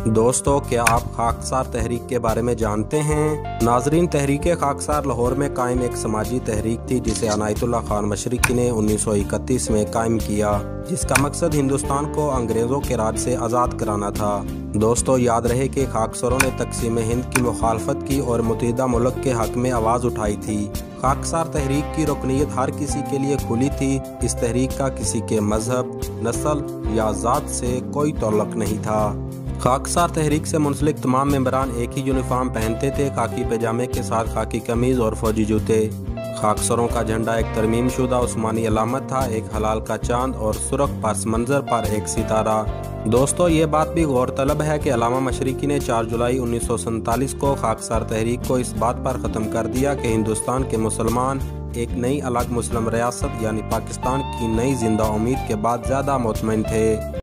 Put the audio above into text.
دوستو، کیا آپ خاکسار تحریک کے بارے میں جانتے ہیں؟ ناظرین، تحریک خاکسار لاہور میں قائم ایک سماجی تحریک تھی جسے عنایت اللہ خان مشرقی نے 1931 میں قائم کیا، جس کا مقصد ہندوستان کو انگریزوں کے راج سے آزاد کرانا تھا۔ دوستو، یاد رہے کہ خاکساروں نے تقسیم ہند کی مخالفت کی اور متحدہ ملک کے حق میں آواز اٹھائی تھی۔ خاکسار تحریک کی رکنیت ہر کسی کے لیے کھلی تھی۔ اس تحریک کا کسی کے مذہب، نسل یا ذات سے کوئی تعلق نہیں تھا۔ خاکسار تحریک سے منسلک تمام ممبران ایک ہی یونیفارم پہنتے تھے، خاکی پاجامے کے ساتھ خاکی قمیض اور فوجی جوتے۔ خاکساروں کا جھنڈا ایک ترمیم شدہ عثمانی علامت تھا، ایک ہلال کا چاند اور سرخ پس منظر پر ایک ستارہ۔ دوستو، یہ بات بھی غور طلب ہے کہ علامہ مشرقی نے 4 جولائی 1947 کو خاکسار تحریک کو اس بات پر ختم کر دیا کہ ہندوستان کے مسلمان ایک نئی الگ مسلم ریاست یعنی پاکستان کی نئی زندہ امید کے بعد زیادہ مطمئن تھے۔